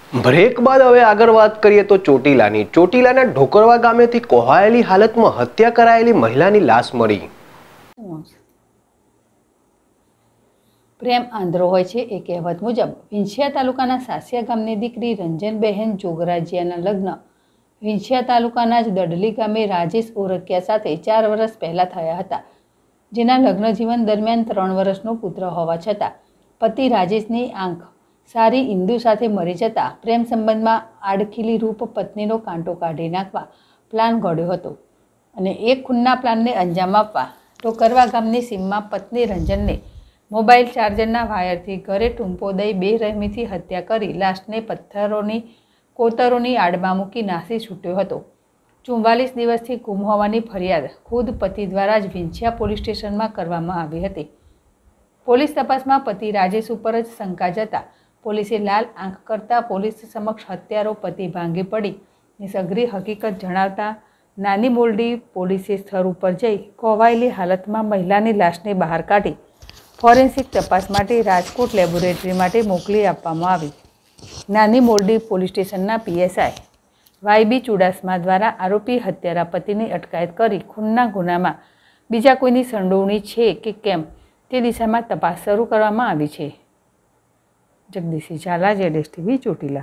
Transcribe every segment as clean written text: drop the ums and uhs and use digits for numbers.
Break બાદ હવે આગળ વાત કરીએ તો ચોટીલાના ઢોકરવા ગામેથી કોહાયેલી હાલતમાં હત્યા કરાયેલી મહિલાની લાશ મળી। પ્રેમ આંધળો હોય છે એ કહેવત મુજબ વિંછિયા તાલુકાના સાસિયા ગામની દીકરી રંજનબહેન જોગરાજીયાના લગ્ન વિંછિયા તાલુકાના જ દડલી ગામે રાજેશ ઓરકિયા સાથે 4 વર્ષ પહેલા થયા હતા, જેના લગ્ન જીવન દરમિયાન 3 વર્ષનો પુત્ર હોવા છતાં પતિ રાજેશની આંખ સારી ઇન્દુ સાથે મરી જતા પ્રેમ સંબંધમાં આડખીલી રૂપ પત્નીનો કાંટો કાઢી નાખવા પ્લાન ઘડ્યો હતો અને એક ખૂનના પ્લાનને અંજામ આપવા ઢોકરવા ગામની સીમમાં પત્ની રંજનને મોબાઈલ ચાર્જરના વાયરથી ઘરે ટૂંપો દઈ બેરહેમીથી હત્યા કરી લાશને પથ્થરોની કોતરોની આડમાં મૂકી નાસી છૂટ્યો હતો। 44 દિવસથી ગુમ હોવાની ફરિયાદ ખુદ પતિ દ્વારા જ વિંછિયા પોલીસ સ્ટેશનમાં કરવામાં આવી હતી। પોલીસ તપાસમાં પતિ રાજેશ ઉપર જ શંકા જતા પોલીસે લાલ આંખ કરતા પોલીસ સમક્ષ હત્યારો પતિ ભાંગી પડી સઘરી હકીકત જણાવતા નાની મોરડી પોલીસે સ્થળ ઉપર જઈ કોવાયેલી હાલતમાં મહિલાની લાશને બહાર કાઢી ફોરેન્સિક તપાસ માટે રાજકોટ લેબોરેટરી માટે મોકલી આપવામાં આવી। નાની મોરડી પોલીસ સ્ટેશનના પીએસઆઈ વાયબી ચુડાસમા દ્વારા આરોપી હત્યારા પતિની અટકાયત કરી ખૂનના ગુનામાં બીજા કોઈની સંડોવણી છે કે કેમ તે દિશામાં તપાસ શરૂ કરવામાં આવી છે। जगदीश झाला, ZSTV ચોટીલા।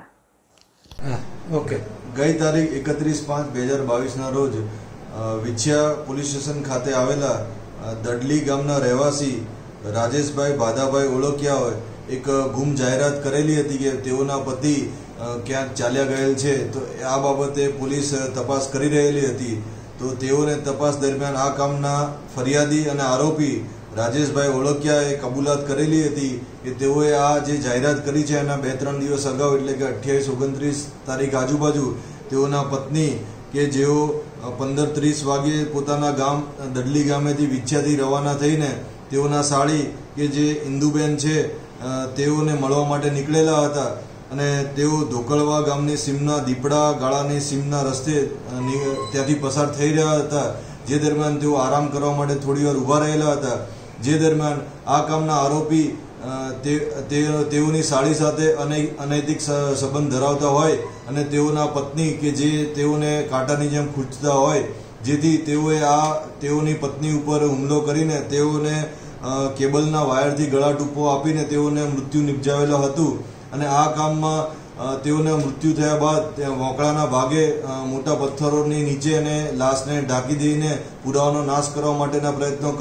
ओके, गई तारीख 31/5/2022 रोज विछिया पोलीस स्टेशन खाते आवेला दडली गामना રહેવાસી રાજેશભાઈ ભાદાભાઈ ઓળખ્યા હોય એક ગુમ જાહેરાત કરેલી હતી કે તેઓના પતિ ક્યાંક ચાલ્યા ગયેલ છે, તો આ બાબતે પોલીસ તપાસ કરી રહેલી હતી। તો તેઓને તપાસ દરમિયાન આ કામના ફરિયાદી અને આરોપી રાજેશભાઈ ઓળખ્યાએ કબૂલાત કરેલી હતી કે તેઓએ આ જે જાહેરાત કરી છે એના 2-3 દિવસ અગાઉ એટલે કે 28-29 તારીખ આજુબાજુ તેઓના પત્ની કે જેઓ 15:30 વાગે પોતાના ગામ દડલી ગામેથી વિછિયાથી રવાના થઈને તેઓના સાળી કે જે ઇન્દુબેન છે તેઓને મળવા માટે નીકળેલા હતા અને તેઓ ઢોકળવા ગામની સીમના દીપડા ગાળાની સીમના રસ્તે ત્યાંથી પસાર થઈ રહ્યા હતા, જે દરમિયાન તેઓ આરામ કરવા માટે થોડી વાર ઊભા રહેલા હતા। જે દરમિયાન આ કામના આરોપી તેઓની સાળી સાથે અનૈતિક સંબંધ ધરાવતા હોય અને તેઓના પત્ની કે જે તેઓને કાંટાની જેમ ખૂંચતા હોય, જેથી તેઓએ તેઓની પત્ની ઉપર હુમલો કરીને તેઓને કેબલના વાયરથી ગળા ટૂંપો આપીને તેઓને મૃત્યુ નિપજાવેલું હતું અને આ કામમાં તેઓને મૃત્યુ થયા બાદ મોકળાના ભાગે મોટા પથ્થરોની નીચે અને લાશને ઢાંકી દઈને પુરાવાનો નાશ કરવા માટેના પ્રયત્નો